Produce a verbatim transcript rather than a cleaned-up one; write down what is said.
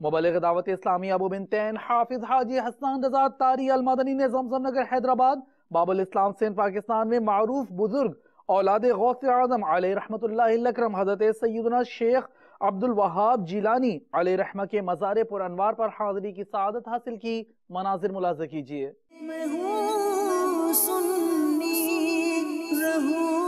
مبلغ دعوت اسلامی ابو بنتین حافظ حاجی حسان رضا تاری المدنی نے زمزم نگر حیدرآباد باب الاسلام سندھ پاکستان میں معروف بزرگ اولاد غوث اعظم علیہ رحمت اللہ الاکرم حضرت سیدنا شیخ عبد الوہاب جیلانی علیہ رحمہ کے مزار پر انوار پر حاضری کی سعادت حاصل کی مناظر ملاحظہ کیجیے۔ میں ہوں سنی رہوں